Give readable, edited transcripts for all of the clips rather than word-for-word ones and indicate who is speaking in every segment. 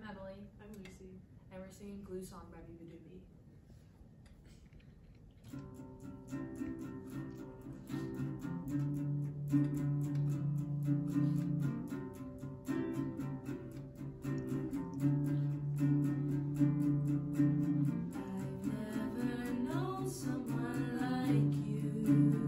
Speaker 1: Emily.
Speaker 2: I'm Lucy.
Speaker 1: And we're singing Glue Song by Beabadoobee. I've never known someone like you,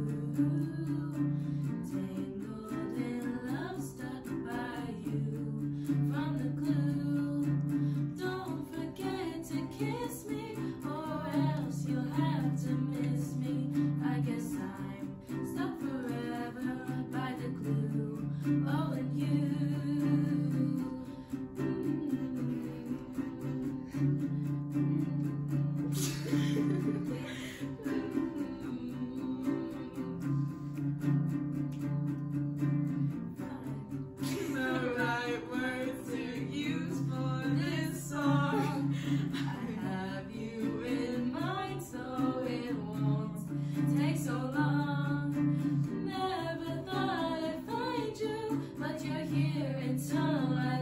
Speaker 1: tangled in love, stuck by you from the glue. Don't forget to kiss me, or else you'll have to miss me. I guess I'm stuck forever by the glue. Oh, and you.
Speaker 2: The right words to use for this song.
Speaker 1: I have you in mind, so it won't take so long. Never thought I'd find you, but you're here until I